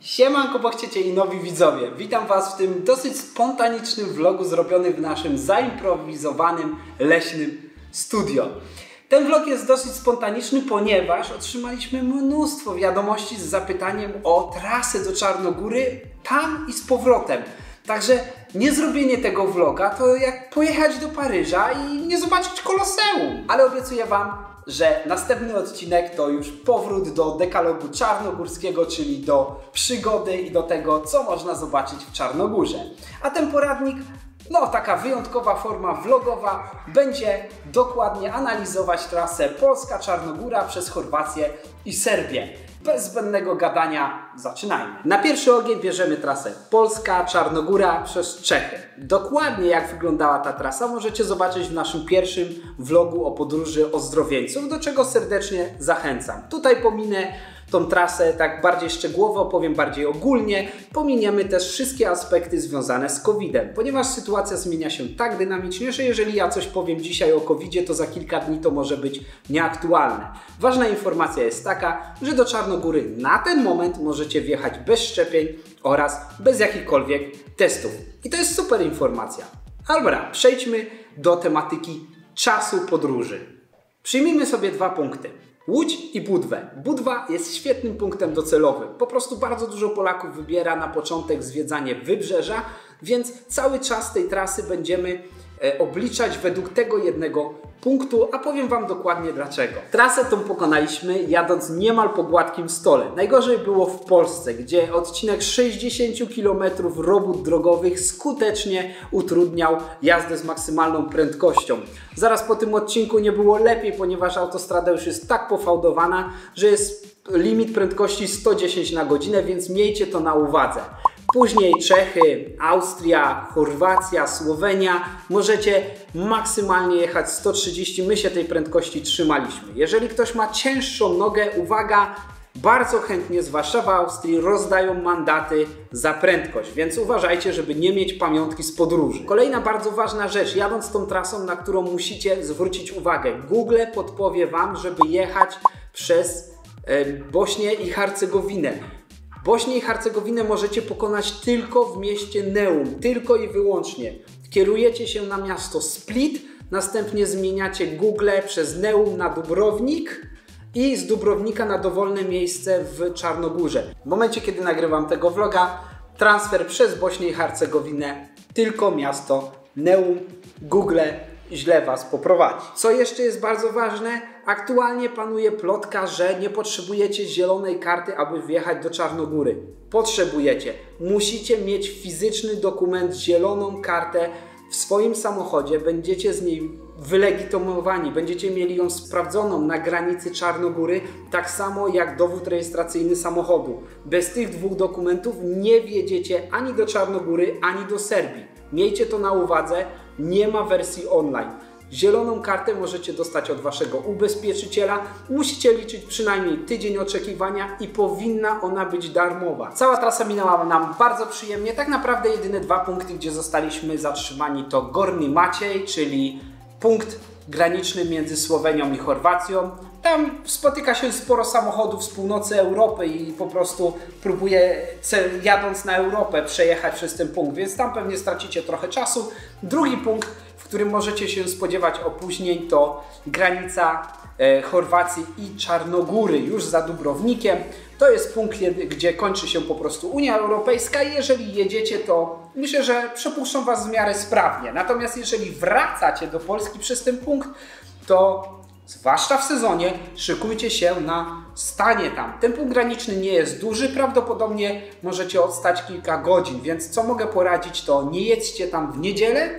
Siemanko pochciecie i nowi widzowie. Witam Was w tym dosyć spontanicznym vlogu zrobionym w naszym zaimprowizowanym leśnym studio. Ten vlog jest dosyć spontaniczny, ponieważ otrzymaliśmy mnóstwo wiadomości z zapytaniem o trasę do Czarnogóry tam i z powrotem. Także nie zrobienie tego vloga to jak pojechać do Paryża i nie zobaczyć Koloseum. Ale obiecuję Wam, że następny odcinek to już powrót do dekalogu czarnogórskiego, czyli do przygody i do tego, co można zobaczyć w Czarnogórze. A ten poradnik, no taka wyjątkowa forma vlogowa, będzie dokładnie analizować trasę Polska-Czarnogóra przez Chorwację i Serbię. Bez zbędnego gadania zaczynajmy. Na pierwszy ogień bierzemy trasę Polska-Czarnogóra przez Czechy. Dokładnie jak wyglądała ta trasa możecie zobaczyć w naszym pierwszym vlogu o podróży ozdrowieńców, do czego serdecznie zachęcam. Tutaj pominę tą trasę tak bardziej szczegółowo, opowiem bardziej ogólnie. Pominiemy też wszystkie aspekty związane z COVID-em, ponieważ sytuacja zmienia się tak dynamicznie, że jeżeli ja coś powiem dzisiaj o COVID-zie, to za kilka dni to może być nieaktualne. Ważna informacja jest taka, że do Czarnogóry na ten moment możecie wjechać bez szczepień oraz bez jakichkolwiek testów. I to jest super informacja. Dobra, przejdźmy do tematyki czasu podróży. Przyjmijmy sobie dwa punkty. Łódź i Budwę. Budwa jest świetnym punktem docelowym. Po prostu bardzo dużo Polaków wybiera na początek zwiedzanie wybrzeża, więc cały czas tej trasy będziemy obliczać według tego jednego punktu, a powiem Wam dokładnie dlaczego. Trasę tą pokonaliśmy jadąc niemal po gładkim stole. Najgorzej było w Polsce, gdzie odcinek 60 km robót drogowych skutecznie utrudniał jazdę z maksymalną prędkością. Zaraz po tym odcinku nie było lepiej, ponieważ autostrada już jest tak pofałdowana, że jest limit prędkości 110 na godzinę, więc miejcie to na uwadze. Później Czechy, Austria, Chorwacja, Słowenia. Możecie maksymalnie jechać 130. My się tej prędkości trzymaliśmy. Jeżeli ktoś ma cięższą nogę, uwaga, bardzo chętnie zwłaszcza w Austrii rozdają mandaty za prędkość, więc uważajcie, żeby nie mieć pamiątki z podróży. Kolejna bardzo ważna rzecz, jadąc tą trasą, na którą musicie zwrócić uwagę. Google podpowie Wam, żeby jechać przez Bośnię i Hercegowinę. Bośnię i Hercegowinę możecie pokonać tylko w mieście Neum, tylko i wyłącznie. Kierujecie się na miasto Split, następnie zmieniacie Google przez Neum na Dubrownik i z Dubrownika na dowolne miejsce w Czarnogórze. W momencie, kiedy nagrywam tego vloga, transfer przez Bośnię i Hercegowinę, tylko miasto Neum. Google źle Was poprowadzi. Co jeszcze jest bardzo ważne? Aktualnie panuje plotka, że nie potrzebujecie zielonej karty, aby wjechać do Czarnogóry. Potrzebujecie. Musicie mieć fizyczny dokument, zieloną kartę w swoim samochodzie. Będziecie z niej wylegitymowani, będziecie mieli ją sprawdzoną na granicy Czarnogóry, tak samo jak dowód rejestracyjny samochodu. Bez tych dwóch dokumentów nie wjedziecie ani do Czarnogóry, ani do Serbii. Miejcie to na uwadze, nie ma wersji online. Zieloną kartę możecie dostać od Waszego ubezpieczyciela. Musicie liczyć przynajmniej tydzień oczekiwania i powinna ona być darmowa. Cała trasa minęła nam bardzo przyjemnie. Tak naprawdę jedyne dwa punkty, gdzie zostaliśmy zatrzymani, to Gorni Maciej, czyli punkt graniczny między Słowenią i Chorwacją. Tam spotyka się sporo samochodów z północy Europy i po prostu próbuje, jadąc na Europę, przejechać przez ten punkt, więc tam pewnie stracicie trochę czasu. Drugi punkt, w którym możecie się spodziewać opóźnień, to granica Chorwacji i Czarnogóry, już za Dubrownikiem. To jest punkt, gdzie kończy się po prostu Unia Europejska i jeżeli jedziecie, to myślę, że przepuszczą Was w miarę sprawnie. Natomiast jeżeli wracacie do Polski przez ten punkt, to zwłaszcza w sezonie szykujcie się na stanie tam. Ten punkt graniczny nie jest duży, prawdopodobnie możecie odstać kilka godzin, więc co mogę poradzić, to nie jedźcie tam w niedzielę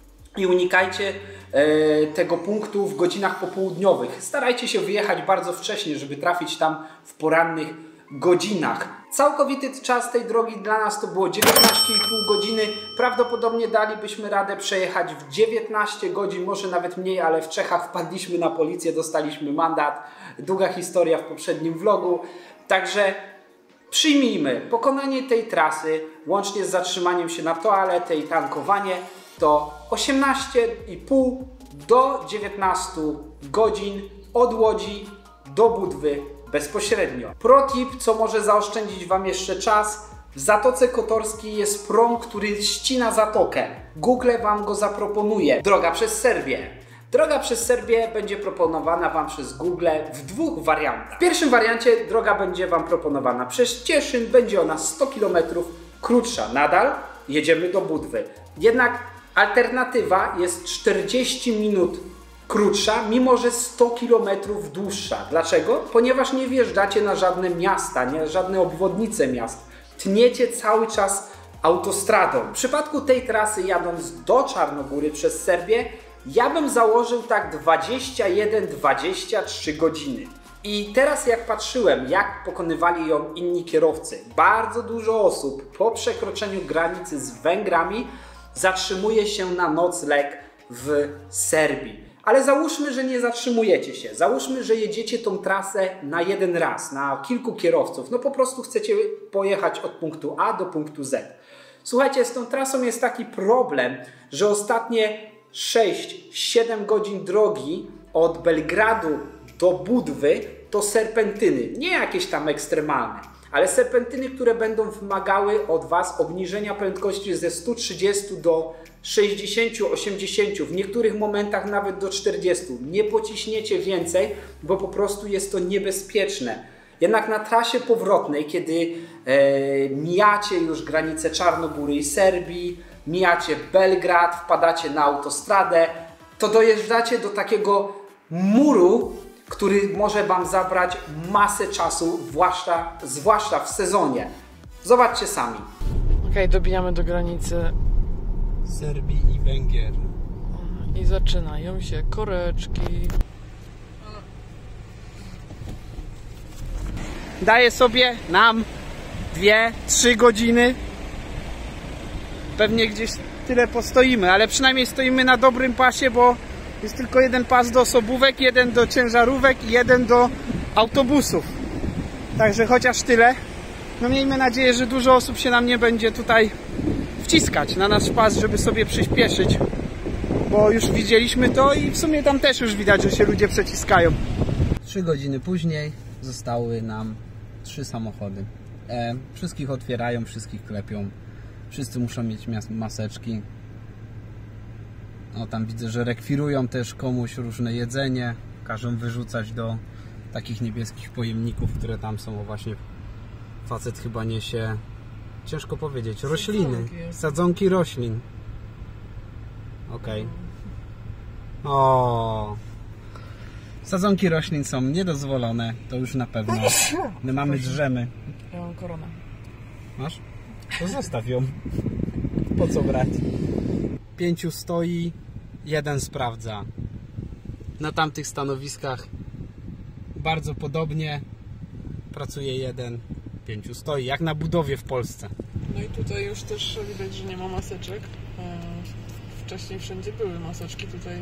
i unikajcie tego punktu w godzinach popołudniowych. Starajcie się wyjechać bardzo wcześnie, żeby trafić tam w porannych godzinach. Całkowity czas tej drogi dla nas to było 19,5 godziny. Prawdopodobnie dalibyśmy radę przejechać w 19 godzin, może nawet mniej, ale w Czechach wpadliśmy na policję, dostaliśmy mandat. Długa historia w poprzednim vlogu. Także przyjmijmy, pokonanie tej trasy, łącznie z zatrzymaniem się na toaletę i tankowanie, to 18,5 do 19 godzin od Łodzi do Budwy bezpośrednio. Pro tip, co może zaoszczędzić Wam jeszcze czas. W Zatoce Kotorskiej jest prom, który ścina zatokę. Google Wam go zaproponuje. Droga przez Serbię. Droga przez Serbię będzie proponowana Wam przez Google w dwóch wariantach. W pierwszym wariancie droga będzie Wam proponowana przez Cieszyn. Będzie ona 100 km krótsza. Nadal jedziemy do Budwy. Jednak alternatywa jest 40 minut krótsza, mimo że 100 km dłuższa. Dlaczego? Ponieważ nie wjeżdżacie na żadne miasta, nie żadne obwodnice miast. Tniecie cały czas autostradą. W przypadku tej trasy, jadąc do Czarnogóry przez Serbię, ja bym założył tak 21-23 godziny. I teraz jak patrzyłem, jak pokonywali ją inni kierowcy, bardzo dużo osób po przekroczeniu granicy z Węgrami zatrzymuje się na nocleg w Serbii. Ale załóżmy, że nie zatrzymujecie się. Załóżmy, że jedziecie tą trasę na jeden raz, na kilku kierowców. No po prostu chcecie pojechać od punktu A do punktu Z. Słuchajcie, z tą trasą jest taki problem, że ostatnie 6-7 godzin drogi od Belgradu do Budwy to serpentyny. Nie jakieś tam ekstremalne, ale serpentyny, które będą wymagały od Was obniżenia prędkości ze 130 do 60-80, w niektórych momentach nawet do 40. Nie pociśniecie więcej, bo po prostu jest to niebezpieczne. Jednak na trasie powrotnej, kiedy mijacie już granicę Czarnogóry i Serbii, mijacie Belgrad, wpadacie na autostradę, to dojeżdżacie do takiego muru, który może Wam zabrać masę czasu, zwłaszcza w sezonie. Zobaczcie sami. Okej, dobijamy do granicy Serbii i Węgier. i zaczynają się koreczki. Daję sobie nam 2-3 godziny. Pewnie gdzieś tyle postoimy, ale przynajmniej stoimy na dobrym pasie, bo jest tylko jeden pas do osobówek, jeden do ciężarówek i jeden do autobusów. Także chociaż tyle. No miejmy nadzieję, że dużo osób się nam nie będzie tutaj wciskać na nasz pas, żeby sobie przyspieszyć. Bo już widzieliśmy to i w sumie tam też już widać, że się ludzie przeciskają. 3 godziny później zostały nam 3 samochody. Wszystkich otwierają, wszystkich klepią. Wszyscy muszą mieć maseczki. No tam widzę, że rekwirują też komuś różne jedzenie. Każą wyrzucać do takich niebieskich pojemników, które tam są. O właśnie facet chyba niesie, ciężko powiedzieć, rośliny. Sadzonki roślin. Okej. O. Sadzonki roślin są niedozwolone, to już na pewno. My mamy drzemy. Ja mam koronę. Masz? To zostaw ją. Po co brać? 5 stoi, 1 sprawdza. Na tamtych stanowiskach bardzo podobnie. Pracuje 1, 5 stoi. Jak na budowie w Polsce. No i tutaj już też widać, że nie ma maseczek. Wcześniej wszędzie były maseczki. Tutaj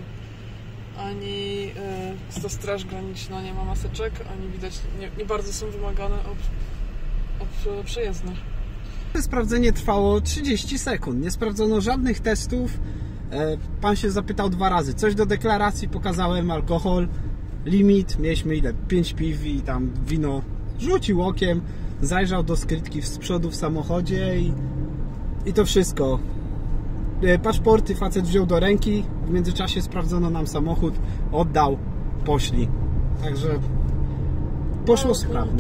ani ta Straż Graniczna nie ma maseczek, ani widać nie bardzo są wymagane od przejezdnych. Sprawdzenie trwało 30 sekund. Nie sprawdzono żadnych testów. Pan się zapytał 2 razy. Coś do deklaracji, pokazałem alkohol, limit. Mieliśmy ile? 5 piw i tam wino. Rzucił okiem, zajrzał do skrytki z przodu w samochodzie i to wszystko. Paszporty facet wziął do ręki. W międzyczasie sprawdzono nam samochód, oddał, poszli. Także poszło sprawnie.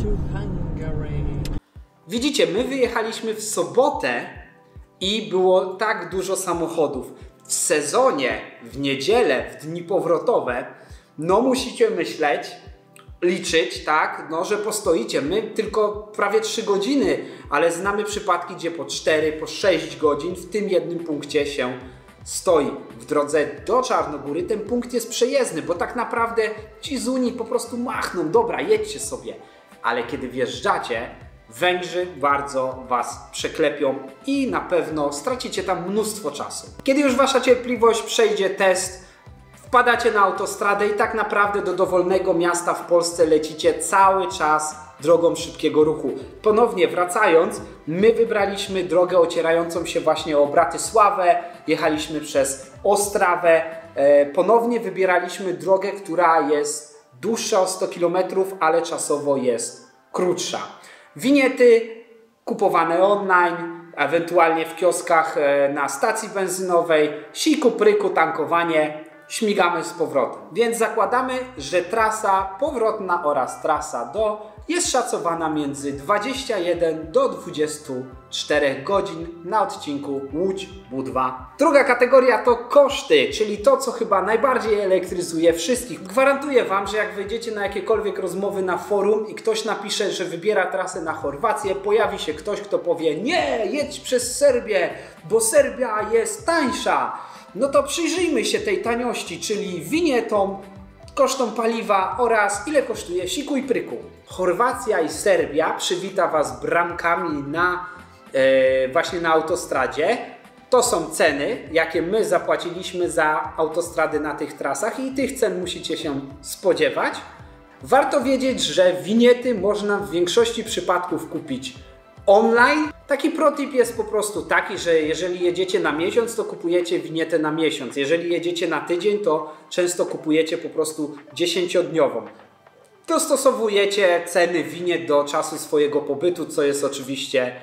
Widzicie, my wyjechaliśmy w sobotę i było tak dużo samochodów. W sezonie, w niedzielę, w dni powrotowe, no musicie myśleć, liczyć, tak, no, że postoicie. My tylko prawie 3 godziny, ale znamy przypadki, gdzie po 4, po 6 godzin w tym jednym punkcie się stoi. W drodze do Czarnogóry ten punkt jest przejezdny, bo tak naprawdę ci z Unii po prostu machną, dobra, jedźcie sobie. Ale kiedy wjeżdżacie, Węgrzy bardzo Was przeklepią i na pewno stracicie tam mnóstwo czasu. Kiedy już Wasza cierpliwość przejdzie test, wpadacie na autostradę i tak naprawdę do dowolnego miasta w Polsce lecicie cały czas drogą szybkiego ruchu. Ponownie wracając, my wybraliśmy drogę ocierającą się właśnie o Bratysławę, jechaliśmy przez Ostrawę, ponownie wybieraliśmy drogę, która jest dłuższa o 100 km, ale czasowo jest krótsza. Winiety kupowane online, ewentualnie w kioskach na stacji benzynowej, siku, pryku, tankowanie, śmigamy z powrotem. Więc zakładamy, że trasa powrotna oraz trasa do jest szacowana między 21 do 24 godzin na odcinku Łódź-Budwa. Druga kategoria to koszty, czyli to, co chyba najbardziej elektryzuje wszystkich. Gwarantuję Wam, że jak wejdziecie na jakiekolwiek rozmowy na forum i ktoś napisze, że wybiera trasę na Chorwację, pojawi się ktoś, kto powie: nie, jedź przez Serbię, bo Serbia jest tańsza. No to przyjrzyjmy się tej taniości, czyli winietom, kosztom paliwa oraz ile kosztuje siku i pryku. Chorwacja i Serbia przywita Was bramkami właśnie na autostradzie. To są ceny, jakie my zapłaciliśmy za autostrady na tych trasach i tych cen musicie się spodziewać. Warto wiedzieć, że winiety można w większości przypadków kupić online. Taki protip jest po prostu taki, że jeżeli jedziecie na miesiąc, to kupujecie winietę na miesiąc. Jeżeli jedziecie na tydzień, to często kupujecie po prostu 10-dniową. Dostosowujecie ceny winiet do czasu swojego pobytu, co jest oczywiście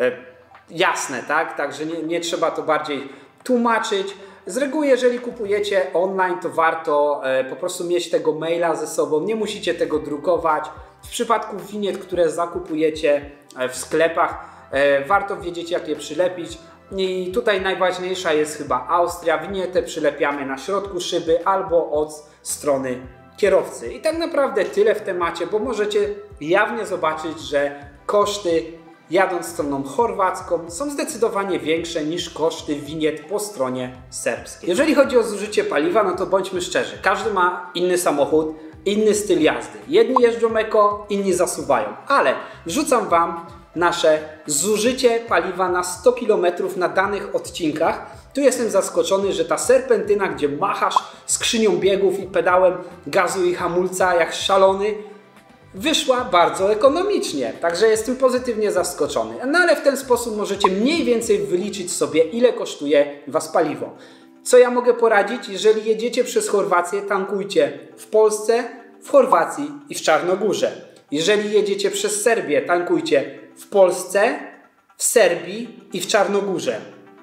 jasne, tak? Także nie trzeba to bardziej tłumaczyć. Z reguły, jeżeli kupujecie online, to warto po prostu mieć tego maila ze sobą, nie musicie tego drukować. W przypadku winiet, które zakupujecie w sklepach, warto wiedzieć, jak je przylepić. I tutaj najważniejsza jest chyba Austria. Winietę przylepiamy na środku szyby albo od strony kierowcy. I tak naprawdę tyle w temacie, bo możecie jawnie zobaczyć, że koszty jadąc stroną chorwacką są zdecydowanie większe niż koszty winiet po stronie serbskiej. Jeżeli chodzi o zużycie paliwa, no to bądźmy szczerzy, każdy ma inny samochód, inny styl jazdy. Jedni jeżdżą eko, inni zasuwają, ale wrzucam Wam nasze zużycie paliwa na 100 km na danych odcinkach. Tu jestem zaskoczony, że ta serpentyna, gdzie machasz skrzynią biegów i pedałem gazu i hamulca jak szalony, wyszła bardzo ekonomicznie. Także jestem pozytywnie zaskoczony. No ale w ten sposób możecie mniej więcej wyliczyć sobie, ile kosztuje Was paliwo. Co ja mogę poradzić? Jeżeli jedziecie przez Chorwację, tankujcie w Polsce, w Chorwacji i w Czarnogórze. Jeżeli jedziecie przez Serbię, tankujcie w Polsce, w Serbii i w Czarnogórze.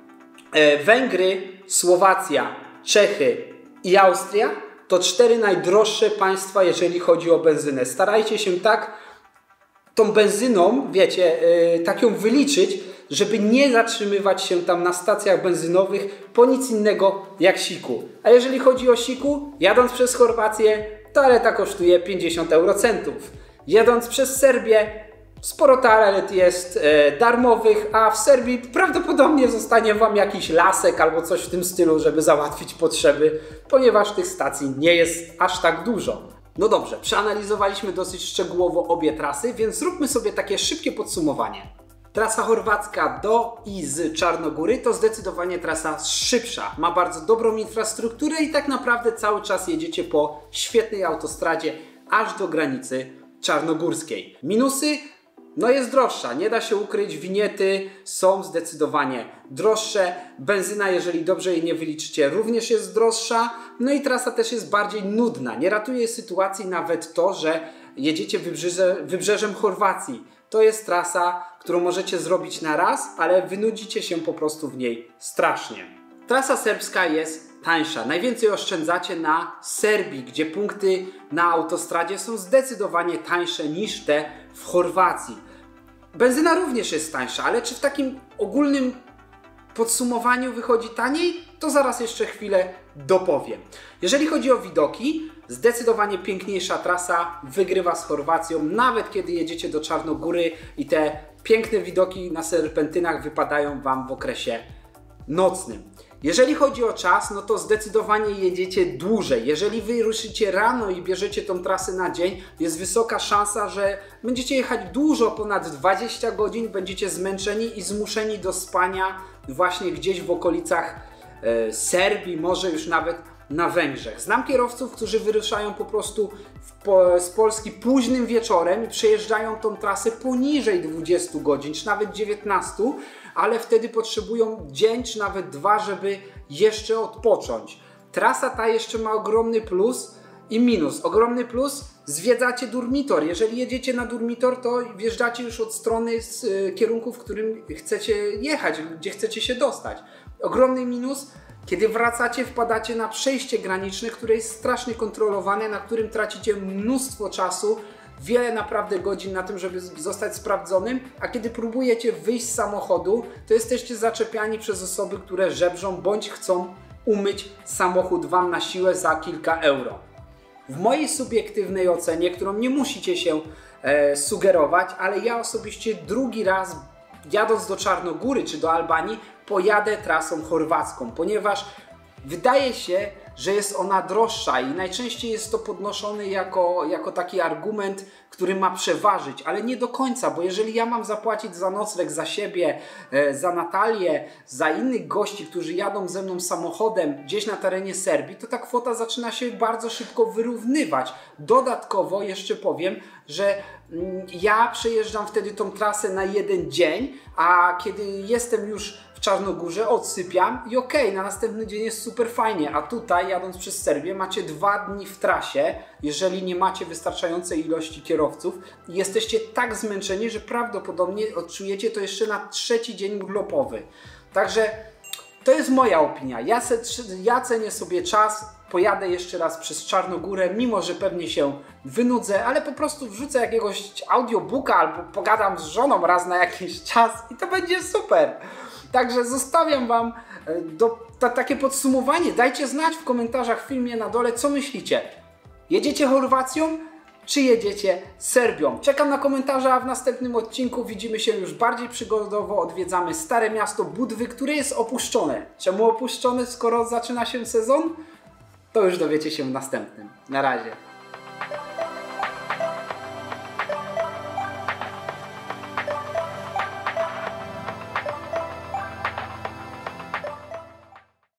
Węgry, Słowacja, Czechy i Austria to 4 najdroższe państwa, jeżeli chodzi o benzynę. Starajcie się tak tą benzyną, wiecie, tak ją wyliczyć, żeby nie zatrzymywać się tam na stacjach benzynowych po nic innego jak siku. A jeżeli chodzi o siku, jadąc przez Chorwację, toaleta kosztuje 50 eurocentów. Jadąc przez Serbię, sporo toalet jest darmowych, a w Serbii prawdopodobnie zostanie Wam jakiś lasek albo coś w tym stylu, żeby załatwić potrzeby, ponieważ tych stacji nie jest aż tak dużo. No dobrze, przeanalizowaliśmy dosyć szczegółowo obie trasy, więc zróbmy sobie takie szybkie podsumowanie. Trasa chorwacka do i z Czarnogóry to zdecydowanie trasa szybsza. Ma bardzo dobrą infrastrukturę i tak naprawdę cały czas jedziecie po świetnej autostradzie aż do granicy czarnogórskiej. Minusy? No jest droższa, nie da się ukryć, winiety są zdecydowanie droższe, benzyna, jeżeli dobrze jej nie wyliczycie, również jest droższa, no i trasa też jest bardziej nudna. Nie ratuje sytuacji nawet to, że jedziecie wybrzeżem Chorwacji. To jest trasa, którą możecie zrobić na raz, ale wynudzicie się po prostu w niej strasznie. Trasa serbska jest tańsza. Najwięcej oszczędzacie na Serbii, gdzie punkty na autostradzie są zdecydowanie tańsze niż te w Chorwacji. Benzyna również jest tańsza, ale czy w takim ogólnym podsumowaniu wychodzi taniej? To zaraz jeszcze chwilę dopowiem. Jeżeli chodzi o widoki, zdecydowanie piękniejsza trasa wygrywa z Chorwacją, nawet kiedy jedziecie do Czarnogóry i te piękne widoki na serpentynach wypadają Wam w okresie nocnym. Jeżeli chodzi o czas, no to zdecydowanie jedziecie dłużej. Jeżeli wy ruszycie rano i bierzecie tą trasę na dzień, jest wysoka szansa, że będziecie jechać dużo ponad 20 godzin, będziecie zmęczeni i zmuszeni do spania właśnie gdzieś w okolicach Serbii, może już nawet na Węgrzech. Znam kierowców, którzy wyruszają po prostu z Polski późnym wieczorem i przejeżdżają tą trasę poniżej 20 godzin, czy nawet 19, ale wtedy potrzebują dzień czy nawet 2, żeby jeszcze odpocząć. Trasa ta jeszcze ma ogromny plus, i minus. Ogromny plus, zwiedzacie Durmitor. Jeżeli jedziecie na Durmitor, to wjeżdżacie już od strony z kierunku, w którym chcecie jechać, gdzie chcecie się dostać. Ogromny minus, kiedy wracacie, wpadacie na przejście graniczne, które jest strasznie kontrolowane, na którym tracicie mnóstwo czasu, wiele naprawdę godzin na tym, żeby zostać sprawdzonym, a kiedy próbujecie wyjść z samochodu, to jesteście zaczepiani przez osoby, które żebrzą bądź chcą umyć samochód wam na siłę za kilka euro. W mojej subiektywnej ocenie, którą nie musicie się sugerować, ale ja osobiście drugi raz jadąc do Czarnogóry czy do Albanii pojadę trasą chorwacką, ponieważ wydaje się, że jest ona droższa i najczęściej jest to podnoszony jako taki argument, który ma przeważyć, ale nie do końca, bo jeżeli ja mam zapłacić za nocleg, za siebie, za Natalię, za innych gości, którzy jadą ze mną samochodem gdzieś na terenie Serbii, to ta kwota zaczyna się bardzo szybko wyrównywać. Dodatkowo jeszcze powiem, że ja przejeżdżam wtedy tą trasę na jeden dzień, a kiedy jestem już w Czarnogórze, odsypiam i okej, na następny dzień jest super fajnie, a tutaj jadąc przez Serbię macie 2 dni w trasie, jeżeli nie macie wystarczającej ilości kierowców i jesteście tak zmęczeni, że prawdopodobnie odczujecie to jeszcze na 3. dzień urlopowy. Także to jest moja opinia. Ja cenię sobie czas, pojadę jeszcze raz przez Czarnogórę, mimo że pewnie się wynudzę, ale po prostu wrzucę jakiegoś audiobooka albo pogadam z żoną raz na jakiś czas i to będzie super. Także zostawiam wam takie podsumowanie. Dajcie znać w komentarzach w filmie na dole, co myślicie. Jedziecie Chorwacją, czy jedziecie Serbią? Czekam na komentarze, a w następnym odcinku widzimy się już bardziej przygodowo. Odwiedzamy stare miasto Budwy, które jest opuszczone. Czemu opuszczone, skoro zaczyna się sezon? To już dowiecie się w następnym. Na razie.